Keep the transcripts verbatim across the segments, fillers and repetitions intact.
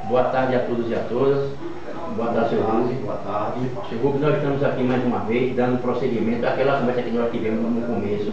Boa tarde a todos e a todas. Boa tarde, seu Rubens. Boa tarde. Seu Rubens, nós estamos aqui mais uma vez, dando prosseguimento àquela conversa que nós tivemos no começo.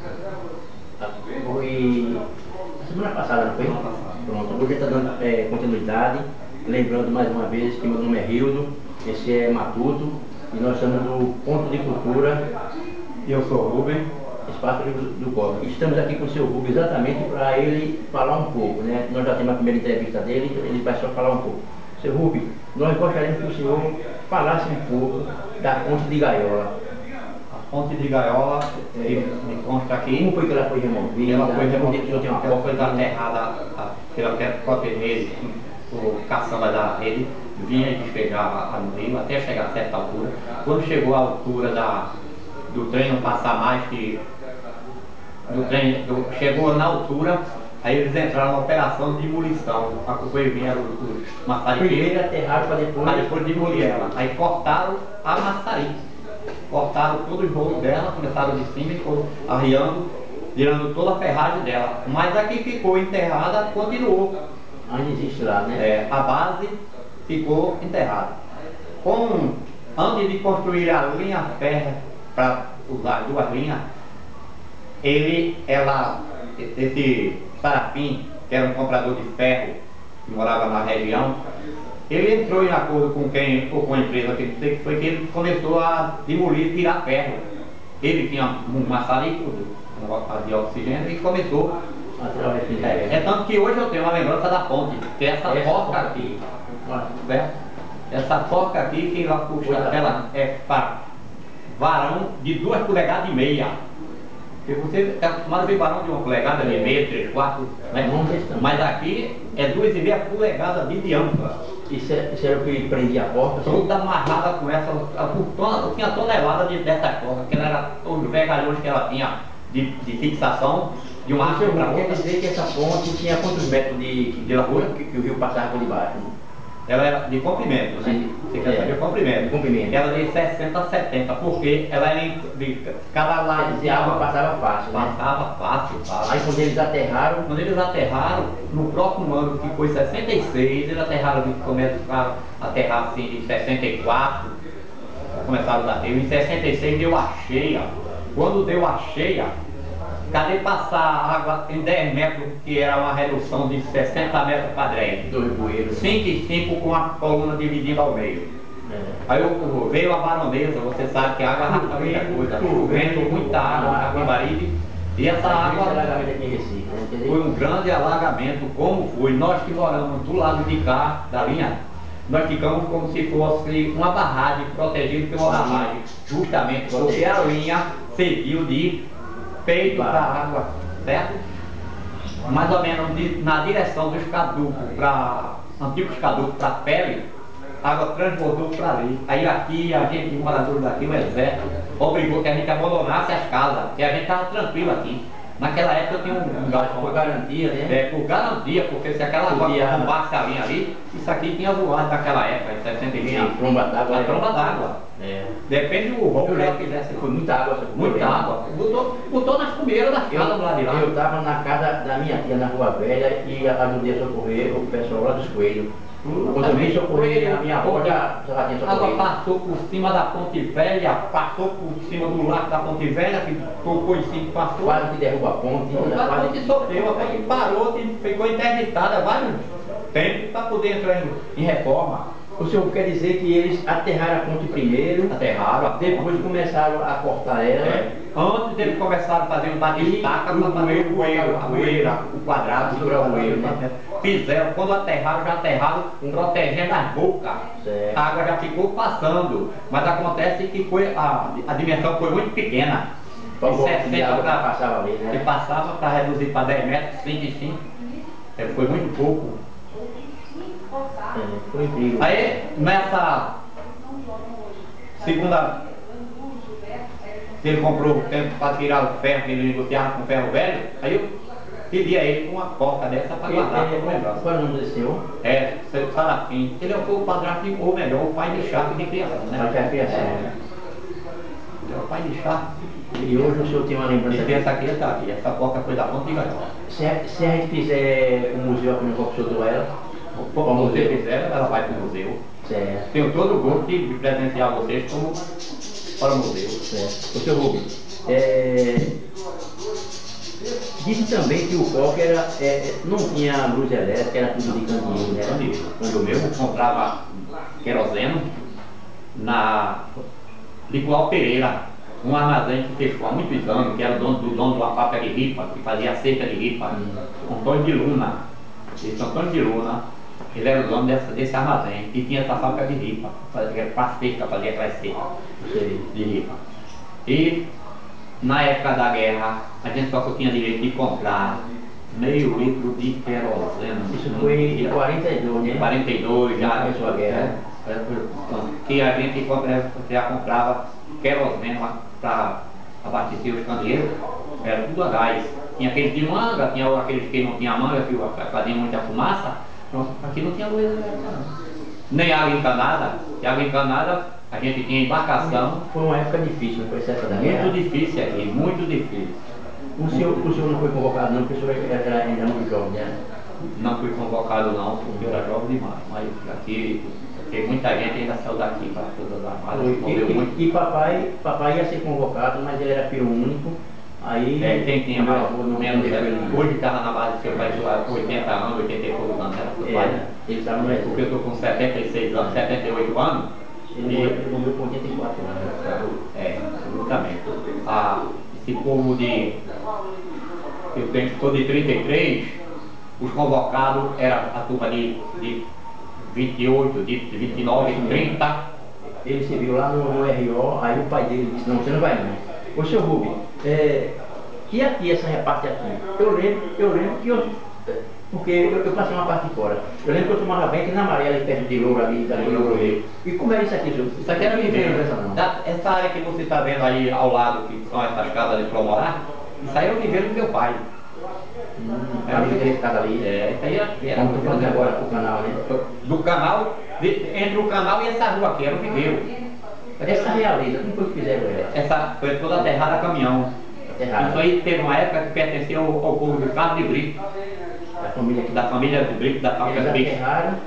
Foi semana passada, não foi? Pronto, hoje está dando é, continuidade. Lembrando mais uma vez que meu nome é Rildo, esse é Matuto, e nós estamos do Ponto de Cultura. Eu sou o Rubens. Espaço do, do Cobre. Estamos aqui com o seu Rubens exatamente para ele falar um pouco, né? Nós já temos a primeira entrevista dele, ele vai só falar um pouco. Seu Rubens, nós gostaríamos que o senhor falasse um pouco da Ponte de Gaiola. A Ponte de Gaiola, eh, me consta aqui, Como foi que ela foi removida? ela foi removida, Tem uma ela foi porta aterrada pela própria rede, o caçamba da rede vinha e despejava no rio até chegar a certa altura. Quando chegou à altura da, do trem não passar mais que do trem, do, chegou na altura, aí eles entraram na operação de demolição. A coisa vieram os maçariqueiros. Primeiro aterraram para depois... Para depois demolir ela. Aí cortaram a maçarica. Cortaram todo o rolo dela, começaram de cima e foram arriando, tirando toda a ferragem dela. Mas a que ficou enterrada continuou. Ainda existe lá, né? É, a base ficou enterrada. Com, antes de construir a linha férrea para usar duas linhas, ele, ela, esse Sarafim, que era um comprador de ferro, que morava na região, ele entrou em acordo com quem, ou com a empresa que não sei que foi, que ele começou a demolir, tirar ferro. Ele tinha um maçarico de oxigênio e começou a tirar o é, é tanto que hoje eu tenho uma lembrança da ponte, que é essa, essa porca aqui, certo? Essa porca aqui que ela puxa, ela é para varão de duas polegadas e meia. Porque você é acostumado a ver varão de uma polegada de meia, três, quatro, né? Mas aqui é duas e meia polegadas de diâmetro. Isso, é, isso era o que prendia a porta? Toda amarrada com essa, eu tinha tonelada de, dessas porcas, que ela era os vegalhões que ela tinha de, de fixação. De um arco para quer dizer que essa ponte tinha quantos metros de, de largura que, que o rio passava por debaixo? Ela era de comprimento, né? Você quer saber? De comprimento. De comprimento. Ela de sessenta a setenta, porque ela era de cada lado. E a água passava fácil, né? Passava fácil, fácil. Aí quando eles aterraram... Quando eles aterraram, no próximo ano, que foi sessenta e seis, eles aterraram, começaram a aterrar assim em sessenta e quatro, começaram a aterrar. Em sessenta e seis deu a cheia. Quando deu a cheia, cadê passar a água em dez metros, que era uma redução de sessenta metros quadrados? Dois bueiros. cinco e cinco com a coluna dividida ao meio. É. Aí eu, veio a baronesa, você sabe que a água arrasta muita coisa, chovendo muita água na Guimarães, e essa água foi um grande alagamento, como foi. Nós que moramos do lado de cá, da linha, nós ficamos como se fosse uma barragem, protegida por uma barragem, justamente porque a linha seguiu de peito para a água, certo? Mais ou menos de, na direção dos caducos, para antigos caducos para a pele, a água transbordou para ali. Aí aqui, a gente, os moradores daqui, o exército, obrigou que a gente abandonasse as casas, que a gente estava tranquilo aqui. Naquela época eu tinha um, um galpão. Por garantia, né? É, por garantia, porque se aquela água bombasse a linha ali, isso aqui tinha voado naquela época, em sessenta e cinco. A tromba d'água. A tromba d'água. É. Depende do rolo que ela quisesse. Foi muita água. Muita água. Botou, botou nas cumeiras das casas do lado de lá. Eu estava na casa da minha tia na Rua Velha e ajudei a socorrer o pessoal lá dos Coelhos. Quando eu vim socorrer, a minha avó já, já tinha socorrido. A água passou por cima da Ponte Velha, passou por cima do lago da Ponte Velha, que tocou em cima, passou. Quase que derruba a ponte. A ponte sofreu, a ponte parou, ficou interditada vários tempos para poder entrar em, em reforma. O senhor quer dizer que eles aterraram a ponte primeiro, aterraram, depois começaram a cortar ela. É. Antes eles começaram a fazer um batistaca para fazer o bueiro, a bueira, o quadrado, segurar o bueiro, né? Fizeram, quando aterraram, já aterraram protegendo as bocas. Certo. A água já ficou passando, mas acontece que foi, a, a dimensão foi muito pequena. Então, de água pra, passava ali, né? Que passava para reduzir para dez metros, cinco e cinco. Foi muito pouco. É, foi incrível. Aí, nessa segunda, ele comprou o tempo para tirar o ferro, que ele negociava com o ferro velho, aí eu pedi a ele uma porca dessa para guardar. Qual é o nome desse senhor? É, seu Sarafim. Ele é o padrasto, ou melhor, o pai de Chaco de criação, né? Pai de criação. É. Ele é o pai de Chaco. E hoje o senhor tem uma lembrança aqui? Essa aqui está aqui, essa porca foi da Ponte de Gaiola. Se a, se a gente fizer um museu aqui no Copo, o senhor doa ela? como vocês fizeram, ela vai para o museu. Certo. Tenho todo o gosto de presenciar vocês como para o museu. Certo. O seu Rubens, é... disse também que o coque era, é, não tinha luz elétrica, era tudo de candeeiro, né? Candeeiro. Quando eu comprava queroseno na Nicolau Pereira, um armazém que fechou há muitos anos, que era o dono do dono de uma fábrica de ripa, que fazia cerca de ripa, hum. Antônio de Luna. Esse Antônio de Luna, ele era o dono dessa, desse armazém, e tinha essa fábrica de ripa, fazia para cerca, fazia aquela cerca de ripa. E na época da guerra, a gente só tinha direito de comprar meio litro de querosene. Isso foi em quarenta e dois, né? quarenta e dois, já começou a guerra. Que a gente já comprava querosene para abastecer os candeeiros, era tudo a gás. Tinha aqueles de manga, tinha aqueles que não tinha manga, que faziam muita fumaça. Pronto, aqui não tinha luz elétrica, nem água encanada. E água encanada a gente tinha embarcação. Foi uma época difícil, não foi essa época da guerra? Muito difícil aqui, muito difícil. O senhor, o senhor não foi convocado não, porque o senhor era ainda muito jovem, né? Não fui convocado não, porque eu era jovem demais. Mas aqui, porque muita gente ainda saiu daqui para todas as armadas. E, e, e papai, papai ia ser convocado, mas ele era filho único. Aí, é, quem tinha mais, não, não menos, ele. Hoje estava na base do seu pai, com oitenta anos, oitenta e poucos anos, era seu pai. É, ele estava no Porque eu estou com setenta e seis anos, setenta e oito anos. Ele, e, ele morreu com oitenta e quatro anos. É, absolutamente. Ah, esse povo de... Eu tenho, estou de trinta e três, os convocados eram a turma de, de vinte e oito, de vinte e nove, trinta. Ele se viu lá no, no R O, aí o pai dele disse, não, você não vai não. Ô seu Rubens, é, que aqui essa reparte aqui? Eu lembro, eu lembro que eu, porque eu, eu passei uma parte de fora. Eu lembro que eu tomava banho aqui na Amarela, perto de Louro ali, da Louro Rio. E como era isso aqui, senhor? Isso aqui era viveiro. Essa área que você está vendo aí ao lado, que são essas casas de Promorar, isso aí é o viveiro do meu pai. Hum, era o viveiro que estava ali. É, isso aí era. era Como estou falando agora o canal, né? Do canal, de, entre o canal e essa rua aqui, era o viveiro. Essa realeza, como foi que fizeram ela? Essa foi toda aterrada a caminhão. Aterrada. Isso aí teve uma época que pertencia ao, ao povo de Carlos de Brito. Da família aqui. Da família de Brito, da família de Brito.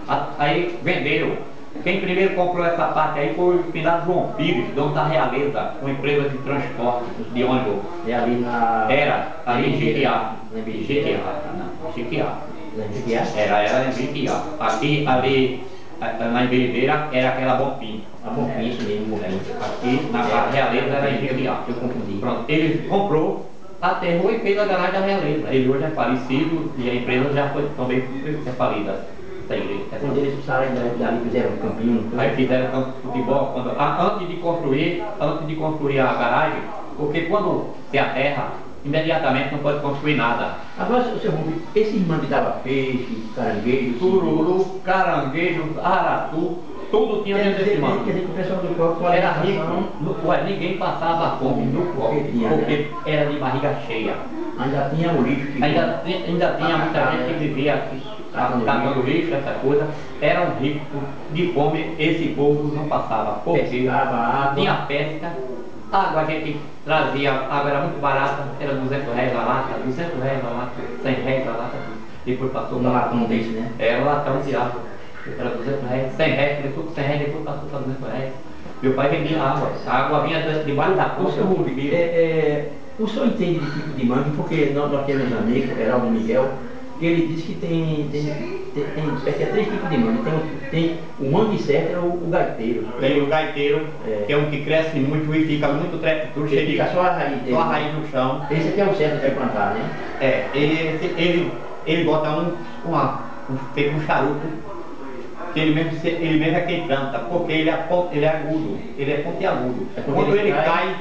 Aí venderam. Quem primeiro comprou essa parte aí foi o finado João Pires, dono da Realeza, uma empresa de transporte de ônibus. É ali na... Era, ali em Jequiá. Em Jequiá, não, Jequiá. Jequiá? Era, era em Jequiá. Aqui, ali, na Emberibeira, era aquela Bonfim. A Bonfim, isso mesmo, Bonfim. Aqui, na Realeza, era em Jequiá. Eu confundi. Pronto, ele comprou, aterrou e fez a garagem da Realeza. Ele hoje é falecido e a empresa já foi também é falida. Quando eles saíram dali, fizeram um campinho. Aí fizeram campo de futebol, quando, antes de construir, antes de construir a garagem, porque quando se aterra, imediatamente não pode construir nada. Agora, seu Rubens, esse irmão que dava peixe, caranguejo, sururu, caranguejo, aratu, tudo tinha dentro desse mangue. Quer dizer que o pessoal do coque era rico, no, ué, ninguém passava fome no coque, porque era de barriga cheia. Ainda tinha o lixo que... Ainda, ainda tinha muita gente que vivia aqui, catando lixo, essa coisa. Era um rico de fome, esse povo não passava. Porque tinha pesca, água a gente trazia, a água era muito barata, era duzentos reais a lata, duzentos reais a lata, cem reais a lata. Depois passou um latão desse, né? Era um latão de água, era duzentos reais, cem reais, depois cem reais, depois passou para duzentos reais. Meu pai vendia água, a água vinha debaixo da coxa. É, é, o senhor entende de tipo de mangue, porque nós, nós temos um amigo, Heraldo Miguel, que ele diz que tem, tem, tem, tem, tem três tipos de mangue. Tem, tem o mangue certo, é o, o gaiteiro. Tem o gaiteiro, é. que é um que cresce muito e fica muito treco, cheio de... Fica só a raiz dele. Só a raiz no chão. Esse aqui é o certo de plantar, né? É, ele, ele, ele bota um, uma, um, um charuto, que ele mesmo, ele mesmo é quem planta, porque ele é, ele é agudo, ele é pontiagudo. É quando, quando ele, ele cai, cai,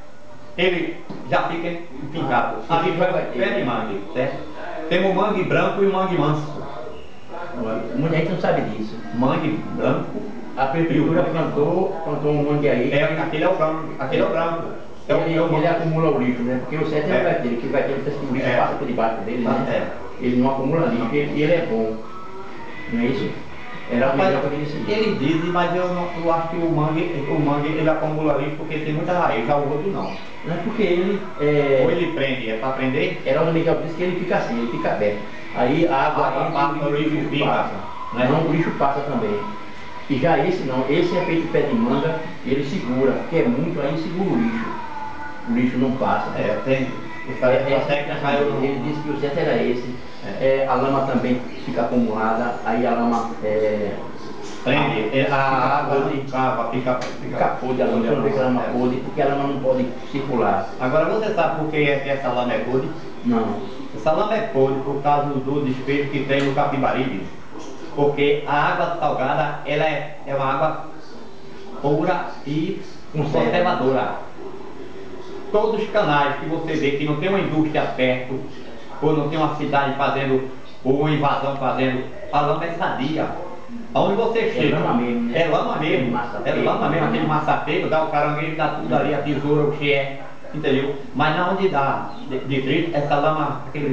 ele já fica empingado. Ali vai o pé de mangue, certo? Tem o mangue branco e o mangue manso. Muita gente não sabe disso. Mangue branco. A prefeitura plantou, plantou um mangue aí. É, aquele é o branco. Aquele é o branco. É ele, ele, ele acumula o lixo, né? Porque o certo é, é o gaiteiro, que o gaiteiro que o lixo é. passa por debaixo dele, né? É. Ele não acumula lixo, ele, ele é bom. Não é isso? Era melhor que ele Ele diz, mas eu, não, eu acho que o mangue, o mangue ele acumula lixo porque tem muita raiz, já o outro não. Não é porque ele... É... Ou ele prende, é para prender? Era o Miguel disse que ele fica assim, ele fica aberto. Aí a água a, a, a, o lixo fica. Não, é? Não, o lixo passa também. E já esse não, esse é feito de pé de manga, ele segura, porque é muito, aí segura o lixo. O lixo não passa. É, tem. É, é, ele disse que o certo era esse. É. É, a lama também fica acumulada, aí a lama é, prende, a, a água cava, fica, fica, fica podre, a lama, você não vê que a lama é podre, porque a lama não pode circular. Agora você sabe por que essa lama é podre? Não. Essa lama é podre por causa do despejo que tem no Capibaribe. Porque a água salgada, ela é, é uma água pura e conservadora. Todos os canais que você vê que não tem uma indústria perto, ou não tem uma cidade fazendo, ou uma invasão fazendo, a lama é sadia. Aonde você chega, é lama mesmo, né? É lama mesmo, massa é lama mesmo, aquele massapeiro, dá o caranguejo, dá tudo ali, a tesoura, o que é, entendeu? Mas na onde dá detrito, essa lama, aquele,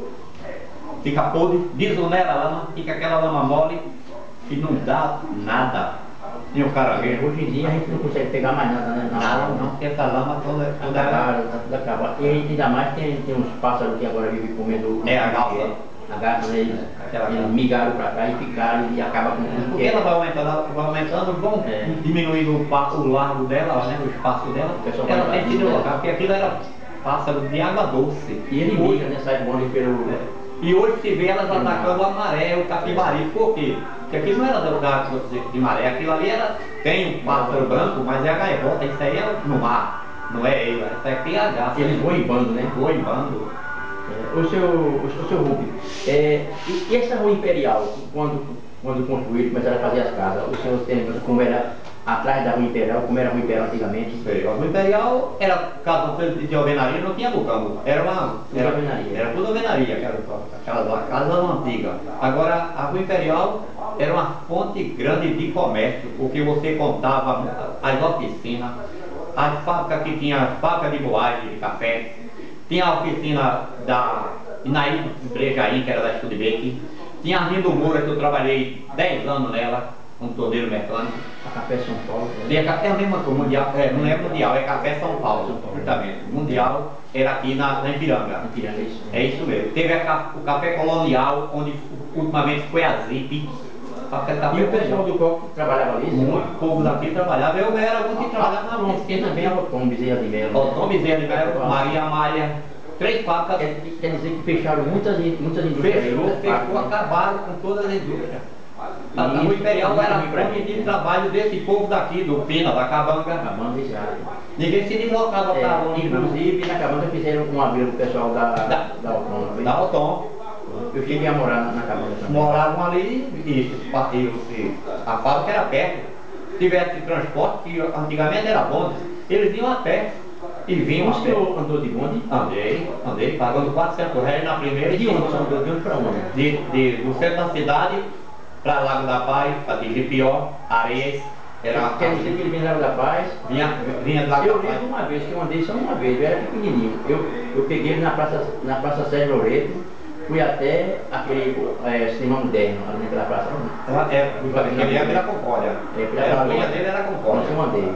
fica podre, desonera a lama, fica aquela lama mole e não dá nada. E o caranguejo, hoje em dia a gente não consegue pegar mais nada, né? Não, não, porque essa lama toda, toda acabada, tá tudo acabado. E ainda mais tem, tem uns pássaros que agora vivem comendo. É, a garça. A garça, né? Eles, eles migraram pra cá e ficaram e acabam com tudo. Porque ela vai aumentando, vai aumentando, vão é. diminuindo o, o largo dela, né? O espaço dela. O ela tem que deslocar, porque aquilo era pássaro de água doce. E ele migra, né? Sai bom pelo. É. E hoje se vê elas atacando a maré, o capibari. Por quê? Porque aquilo não era do gato de maré, aquilo ali era, tem um pássaro branco, mas é a gaivota, isso aí é no mar, não é ele, isso aqui é a garça. Eles voam em bando, né? Voam em bando. É, o seu, o, o seu Rubem, é, e, e essa rua Imperial, quando, quando construíram, começaram a fazer as casas, o senhor tem lembrança como era atrás da rua Imperial, como era a rua Imperial antigamente? Sei, a rua Imperial era casa de alvenaria, não tinha bucão, era uma... Era alvenaria. Era tudo alvenaria, aquela casa antiga. Agora, a rua Imperial era uma fonte grande de comércio, porque você contava as oficinas, as fábricas que tinha, as fábricas de boagem, de café, tinha a oficina da Inaí Brejaí, que era da Studebaker, tinha a Rindo Moura, que eu trabalhei dez anos nela, um torneiro mecânico. A Café São Paulo. E a Café é a mesma coisa, mundial, é, não é mundial, é Café São Paulo, justamente. Mundial era aqui na, na Ipiranga. Ipiranga, é isso. É isso mesmo. Teve a, o Café Colonial, onde ultimamente foi a Zip. Café, café e o pessoal do Coco trabalhava ali? Muito povo daqui trabalhava. Eu era um que trabalhava na oficina também, a Tom Bezerra de Melo. Tom Bezerra de Melo, Maria Amália. Três fábricas. Quer, quer dizer que fecharam muitas, muitas indústrias. Fechou, fechou, acabaram com todas as indústrias. A rua Imperial era a fonte de trabalho desse povo daqui, do Pina, da Cabanga. Cabanga, exato. Ninguém se deslocava é, para longe. Inclusive, na Cabanga fizeram um abrigo pro pessoal da, da, da Alton. Da Alton. Eu cheguei a morar na, na Cabanga também. Moravam ali, e, e, e a fábrica era perto. Se tivesse transporte, que antigamente era bonde, eles iam a pé. E vinham. O senhor andou de bonde? Andei, andei, pagando quatrocentos reais na primeira. E de onde você andou? De onde para onde? De, de, do centro da cidade para Lago da Paz, para Tijipió, Areias. Era, quer dizer que ele vinha do Lago da Paz? Vinha, vinha do Lago da Paz. Eu lembro uma vez que eu andei só uma vez, eu era pequenininho. Eu, eu peguei ele na Praça, na praça Sérgio Loreto, fui até aquele é, cinema moderno, ali naquela praça. É, ele ia pela Concórdia. É, a linha dele era Concórdia. Eu andei.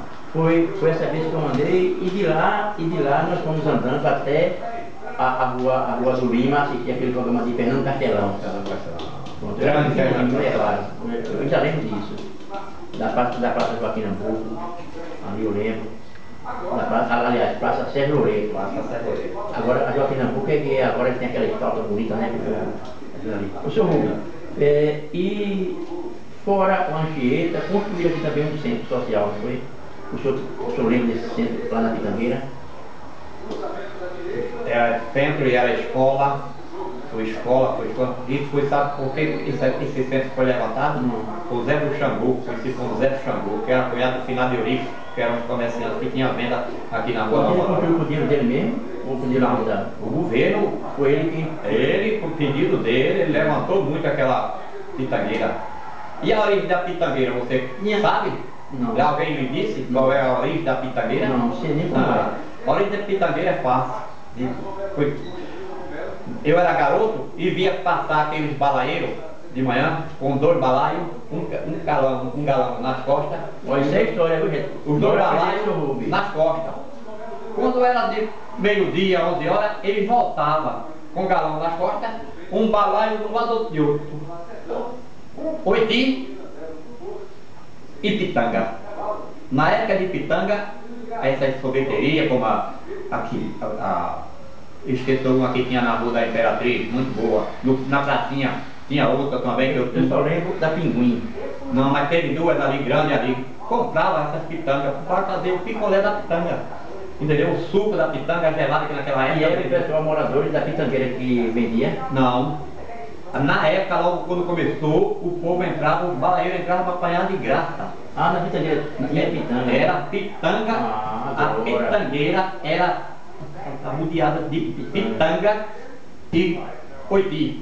Foi, foi essa vez que eu andei e de lá, e de lá nós fomos andando até a, a, rua, a Rua do Lima, assistir aquele programa de Fernando Castelão. Pronto, eu, era muito, é claro, eu já lembro disso. Da praça, da praça Joaquim Nabuco, ali eu lembro. Da praça, aliás, Praça Sérgio Loreto. Agora a Joaquim Nabuco é que agora tem aquela estátua bonita, né? O senhor Rubem, é, e fora a Anchieta, construíram aqui também um centro social, não foi? O senhor, o senhor lembra desse centro lá na Pitangueira? Era centro e era escola, foi escola, foi escola. Isso foi, sabe por que esse, esse centro foi levantado? Não. O Zé do Xangu, conhecido como Zé do Xangu, que era cunhado do finado de Eurico, que era um comerciante que tinha venda aqui na rua. Ele construiu com o dinheiro dele mesmo? Ou com o dinheiro da O governo, foi ele que... Ele, com o pedido dele, ele levantou muito aquela pitangueira. E a origem da pitangueira, você Minha... sabe? Não. Já alguém lhe disse qual é a origem da pitangueira? Não, não sei nem como ah, é. A origem da pitangueira é fácil. Foi... Eu era garoto e via passar aqueles balaeiros de manhã, com dois balaios, um, um, galão, um galão nas costas. Olha, isso é história, viu, gente? Os dois balaios nas costas. Quando era de meio-dia, onze horas, eles voltavam com o galão nas costas, um balaio do lado de outro. Oiti e Pitanga. Na época de Pitanga, essas sorveterias, como a, aqui, a, a, esqueci uma que tinha na Rua da Imperatriz, muito boa. No, na pracinha tinha outra também, que eu, Eu só lembro da Pinguim. não, mas teve duas ali, grandes ali. Comprava essas pitangas para fazer o picolé da pitanga. Entendeu? O suco da pitanga gelada que naquela época. E era o pessoal moradores da Pitangueira que vendia? Não. Na época, logo quando começou, o povo entrava, o balaeiro entrava para apanhar de graça. Ah, na Pitangueira tinha pitanga. Era pitanga, Ah, a agora. pitangueira era arrodeada de pitanga e oiti.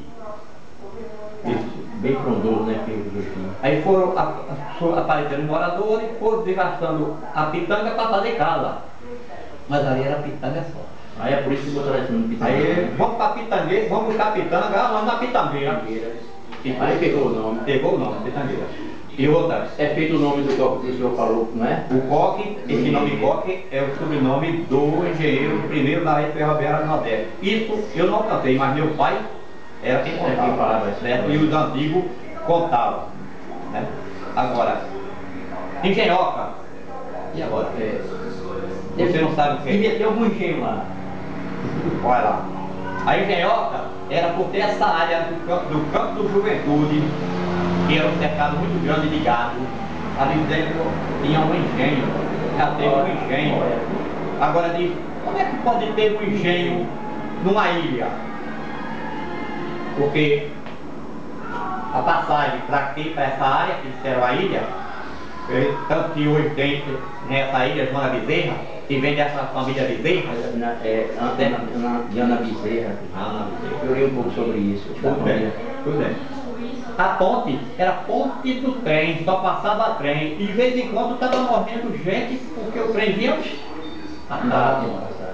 Bem frondoso, né, filho do Justinho? Aí foram a- a- aparecendo moradores, foram desgastando a pitanga para fazer casa. Mas ali era pitanga só. Aí é por isso que botaram esse nome Pitangueira. Aí vamos para pitangueira, vamos buscar pitanga, ah, mas na pitangueira. Aí pegou o nome. Pegou o nome, pitangueira. E outra, É feito o nome do coque que o senhor falou, não é? o Coque, esse nome Coque é o sobrenome do engenheiro primeiro da rede ferroviária do Nordeste. Isso eu não cantei, mas meu pai era quem contava, quem falava isso. certo? E os antigos contavam, né? Agora, engenhoca, e agora? É. Você não sabe o que é? Devia ter algum engenho lá. Olha lá. A engenhoca era por ter essa área do campo do, campo do Juventude, que era um cercado muito grande de gado. Ali dentro tinha um engenho, já teve um engenho. Agora diz, como é que pode ter um engenho numa ilha? Porque a passagem para aqui, para essa área, que disseram a ilha, eh, tanto que hoje tem nessa ilha Joana Bezerra, que vem dessa família Bezerra. Na, é, na, na, na, de Ana Bezerra. Ana Bezerra. Eu li um pouco sobre isso. Tudo bem, tudo bem. A ponte era ponte do trem, só passava trem. E de vez em quando estava morrendo gente porque o trem vinha atrás.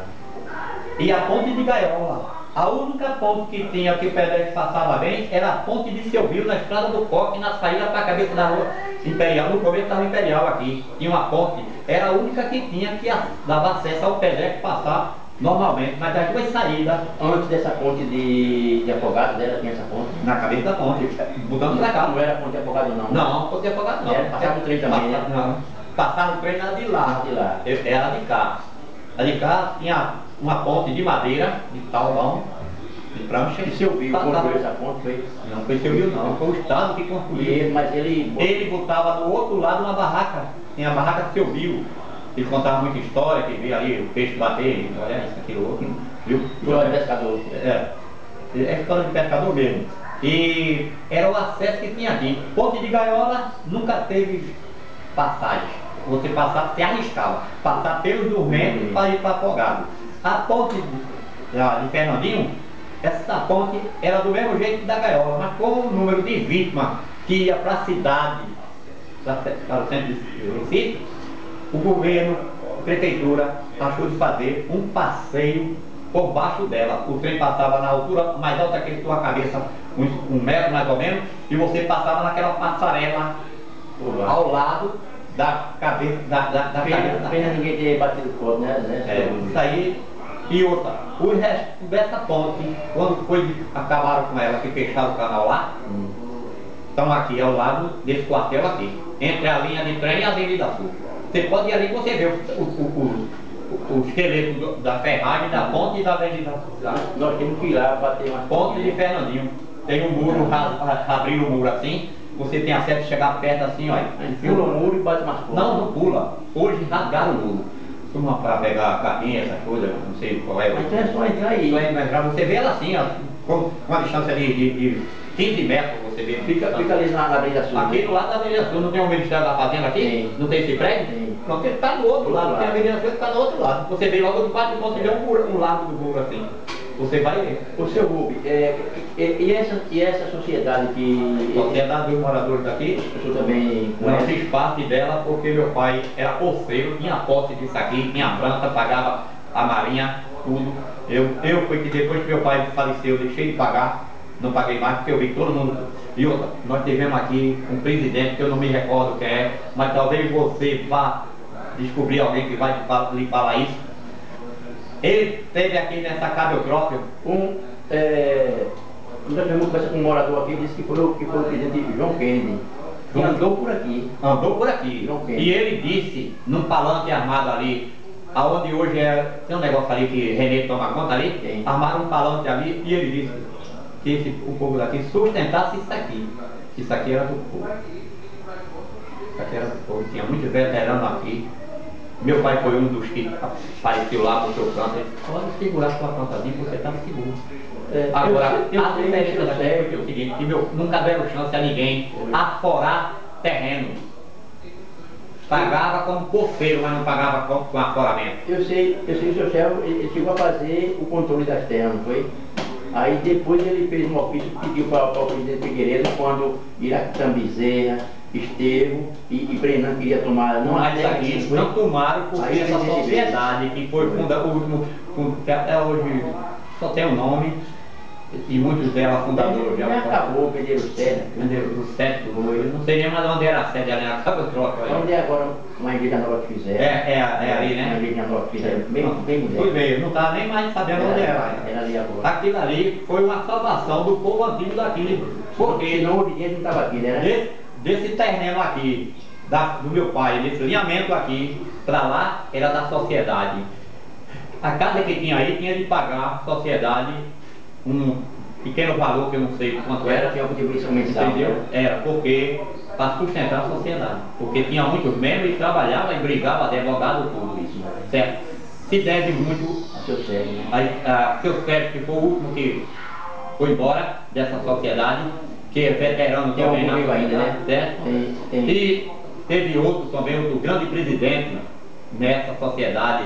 E a ponte de Gaiola. A única ponte que tinha que o pedestre passava bem era a ponte de Silvio, na estrada do Coque, na saída para a cabeça da rua Imperial. No começo estava Imperial aqui. Tinha uma ponte, era a única que tinha que dava acesso ao pedestre passar normalmente. Mas das duas saídas, Antes dessa ponte de, de Afogados, ela tinha essa ponte? na cabeça da ponte, botando para cá. Não era ponte de Afogados, não? Não, ponte de Afogados não. Era, passava o trem também, né? Não. Passava o trem era de lá. De lá. Era de cá. A de cá tinha uma ponte de madeira, de taulão, de prancha. E seu Bio Passava- construiu essa ponte, foi? Não foi seu Bio não, foi o Estado que E construiu. ele, mas ele... Ele botava do outro lado uma barraca, tem a barraca Seu Bio. Ele contava muita história, que via ali o peixe bater, olha isso, aquilo outro, viu? Foi pescador. É, é história de pescador mesmo. E era o acesso que tinha aqui. Ponte de Gaiola nunca teve passagem. Você passava, se arriscava, passar pelos dormentes para ir para Afogado. A ponte de, lá de Fernandinho, essa ponte era do mesmo jeito da Gaiola, mas com o número de vítimas que ia para a cidade, para o centro de Recife, o governo, a prefeitura, achou de fazer um passeio por baixo dela. O trem passava na altura mais alta que a sua cabeça, um, um metro mais ou menos, e você passava naquela passarela ao lado da cabeça da, da, da cabeça da Pena ninguém ter batido foto, né? né? é, isso aí. E outra, o resto dessa ponte, quando foi, acabaram com ela, que fecharam o canal lá, Hum. estão aqui ao lado desse quartel aqui, entre a linha de trem e a Avenida Sul. Você pode ir ali e você vê o, o, o, o, o esqueleto do, da ferragem, da ponte e da Avenida Sul. Nós, nós temos que ir lá bater uma Ponte de Fernandinho. Tem um muro, ra- abrindo o muro assim, você tem acesso a chegar perto assim, olha. A gente pula o muro e bate umas fotos. Não, não pula. Hoje rasgaram o muro. Turma para pegar a carrinha, essas coisas, não sei qual é. Mas então é só entrar aí. Só entrar, você vê ela assim, ó, com uma distância de, de, de quinze metros, você vê. Fica, fica ali na Avenida Sul. Aqui do lado da Avenida Sul, não tem o Ministério da Fazenda aqui? Tem. Não tem esse prédio? Tem. Não, tem, tá do outro Do lado, lado. tem a Avenida Sul que tá do outro lado. Você vê logo do lado, você vê um, muro, um lado do muro assim. Você vai ver. O seu Rubi, é, e, e, essa, e essa sociedade que Sociedade dos moradores daqui, o senhor também não conhece? fiz parte dela porque meu pai era porceiro, tinha posse disso aqui, tinha planta, pagava a marinha, tudo. Eu, eu fui que depois que meu pai faleceu, deixei de pagar, não paguei mais porque eu vi que todo mundo. E outra, nós tivemos aqui um presidente que eu não me recordo quem é, mas talvez você vá descobrir alguém que vai lhe falar isso. Ele esteve aqui nessa cabotrópia. Um, é, Nós tivemos conversa com um morador aqui, disse que foi, o- que foi o presidente João Kennedy, que andou por aqui. Andou por aqui. João Kennedy. E ele disse, num palanque armado ali, aonde hoje é, tem um negócio ali que Renê toma conta ali, Tem. armaram um palanque ali e ele disse que esse, o povo daqui sustentasse isso aqui. Isso aqui era do povo. Isso aqui era do povo. Tinha muitos veteranos aqui. Meu pai foi um dos que apareceu lá no seu canto. Ele disse, pode segurar sua cantazinha, você está seguro. É, Agora, eu- eu a sei, diferença eu daqui sei. é o seguinte, que meu, nunca deram chance a ninguém aforar terreno. Pagava como porteiro, mas não pagava com, com aforamento. Eu sei, eu sei que o seu chefe ele, ele chegou a fazer o controle das terras, não foi? Aí depois ele fez um ofício que pediu para o presidente Figueiredo quando Iraquitã Bezerra, Estevão e, e Brenan queria tomar, não Mas até aqui aqui, foi? não tomaram porque Aí essa a gente sociedade que foi fundada, o último, fun- que até hoje só tem um nome, e muitos dela fundadores. Já acabou, venderam terra. Venderam o sete do Oi, eu não sei nem mais onde era a sede ali na Cabo Troca. Onde é agora uma igreja nova que fizeram? É, é, é ali, né? Uma igreja nova que fizeram, bem, bem Fui mulher. ver, não estava nem mais sabendo onde era. Era ali agora. Aquilo ali foi uma salvação do povo antigo daqui. Porque Porque senão o dinheiro não estava aqui, né? desse, desse terreno aqui, da, do meu pai, desse alinhamento aqui, para lá, era da sociedade. A casa que tinha aí tinha de pagar à sociedade um pequeno valor que eu não sei quanto Era era. tinha uma contribuição mensal. Entendeu? né? Era, porque para sustentar a sociedade. Porque tinha muitos membros e trabalhava e brigava, advogado, tudo isso. Certo? Se deve muito A seu chefe, né? a, a seu Sérgio, que foi o último que foi embora dessa sociedade, que é veterano Tem também algum na vivo ainda, né? sociedade, certo? Tem, tem. E teve outro também, outro grande presidente nessa sociedade,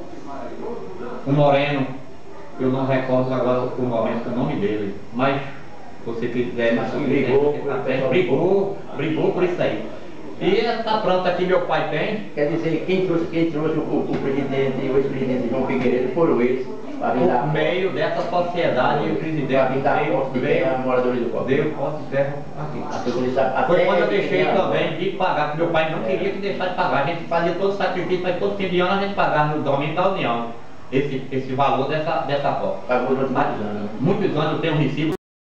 um moreno, eu não recordo agora o momento, o nome dele, mas se você quiser, Mas que brigou, brigou, brigou, brigou por isso aí. E essa planta que meu pai tem, Quer dizer, quem trouxe, quem trouxe o, o, o presidente e o ex-presidente João Figueiredo foram eles, para vir por dar, meio dessa sociedade, o para presidente vir dar veio, posse de terra a veio, moradores do Copa. deu posse de terra aqui. Até quando ele sabe- até Foi quando eu ele deixei tinha- também de pagar, que meu pai não queria que deixasse de pagar. A gente fazia todo o sacrifício, mas todo fim de ano a gente pagava no domínio da União esse, esse valor dessa, dessa posse. Pagou durante muitos anos. Muitos anos eu tenho um recibo.